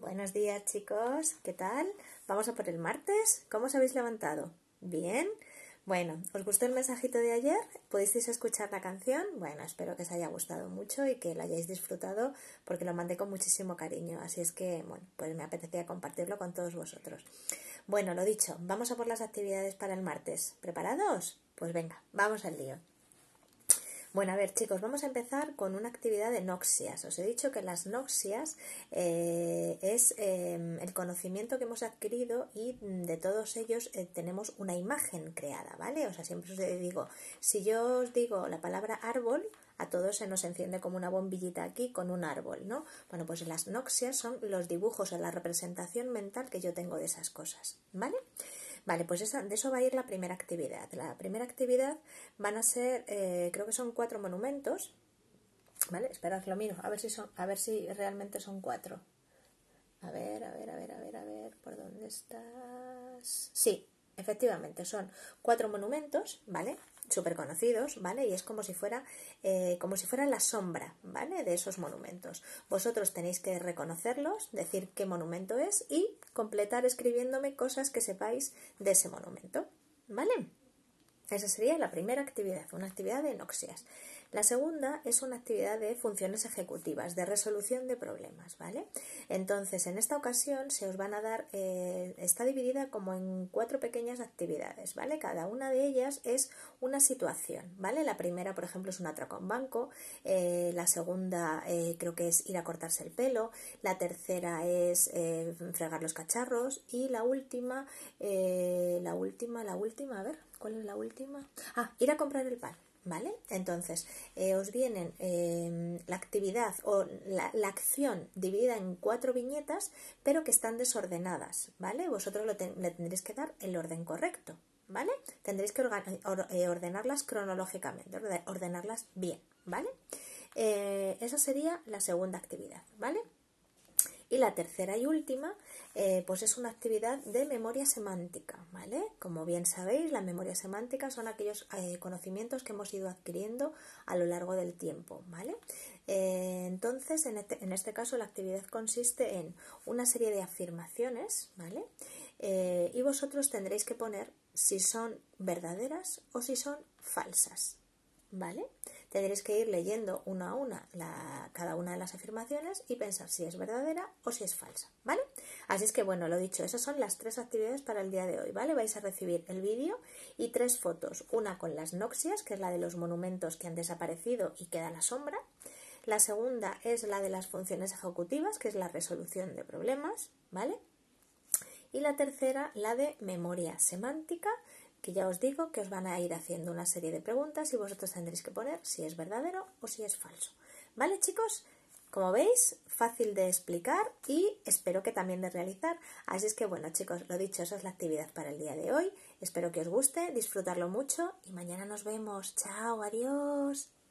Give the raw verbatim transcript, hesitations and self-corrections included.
Buenos días, chicos, ¿qué tal? Vamos a por el martes. ¿Cómo os habéis levantado? ¿Bien? Bueno, ¿os gustó el mensajito de ayer? ¿Pudisteis escuchar la canción? Bueno, espero que os haya gustado mucho y que lo hayáis disfrutado porque lo mandé con muchísimo cariño, así es que, bueno, pues me apetecía compartirlo con todos vosotros. Bueno, lo dicho, vamos a por las actividades para el martes. ¿Preparados? Pues venga, vamos al lío. Bueno, a ver, chicos, vamos a empezar con una actividad de noxias. Os he dicho que las noxias eh, es eh, el conocimiento que hemos adquirido y de todos ellos eh, tenemos una imagen creada, ¿vale? O sea, siempre os digo, si yo os digo la palabra árbol, a todos se nos enciende como una bombillita aquí con un árbol, ¿no? Bueno, pues las noxias son los dibujos o la representación mental que yo tengo de esas cosas, ¿vale? Vale, pues esa, de eso va a ir la primera actividad. La primera actividad van a ser, eh, creo que son cuatro monumentos, ¿vale? Esperad, lo miro, a ver si son, a ver si realmente son cuatro. A ver, a ver, a ver, a ver, a ver, ¿por dónde estás? Sí, efectivamente, son cuatro monumentos, ¿vale? Súper conocidos, ¿vale? Y es como si fuera eh, como si fuera la sombra, ¿vale? De esos monumentos. Vosotros tenéis que reconocerlos, decir qué monumento es y completar escribiéndome cosas que sepáis de ese monumento, ¿vale? Esa sería la primera actividad, una actividad de noxias. La segunda es una actividad de funciones ejecutivas, de resolución de problemas, ¿vale? Entonces, en esta ocasión se os van a dar, eh, está dividida como en cuatro pequeñas actividades, ¿vale? Cada una de ellas es una situación, ¿vale? La primera, por ejemplo, es un atraco a un banco, eh, la segunda eh, creo que es ir a cortarse el pelo, la tercera es eh, fregar los cacharros y la última, eh, la última, la última, a ver, ¿cuál es la última? Ah, ir a comprar el pan. ¿Vale? Entonces, eh, os vienen eh, la actividad o la, la acción dividida en cuatro viñetas, pero que están desordenadas, ¿vale? Vosotros lo ten, le tendréis que dar el orden correcto, ¿vale? Tendréis que organ, or, eh, ordenarlas cronológicamente, ordenarlas bien, ¿vale? Eh, esa sería la segunda actividad, ¿vale? Y la tercera y última, eh, pues es una actividad de memoria semántica, ¿vale? Como bien sabéis, la memoria semántica son aquellos eh, conocimientos que hemos ido adquiriendo a lo largo del tiempo, ¿vale? Eh, entonces, en este, en este caso, la actividad consiste en una serie de afirmaciones, ¿vale? Eh, y vosotros tendréis que poner si son verdaderas o si son falsas, ¿vale? Tendréis que ir leyendo una a una la, cada una de las afirmaciones y pensar si es verdadera o si es falsa, ¿vale? Así es que, bueno, lo dicho, esas son las tres actividades para el día de hoy, ¿vale? Vais a recibir el vídeo y tres fotos, una con las noxias, que es la de los monumentos que han desaparecido y queda la sombra. La segunda es la de las funciones ejecutivas, que es la resolución de problemas, ¿vale? Y la tercera, la de memoria semántica, que ya os digo que os van a ir haciendo una serie de preguntas y vosotros tendréis que poner si es verdadero o si es falso. ¿Vale, chicos? Como veis, fácil de explicar y espero que también de realizar. Así es que, bueno, chicos, lo dicho, esa es la actividad para el día de hoy. Espero que os guste, disfrutarlo mucho y mañana nos vemos. Chao, adiós.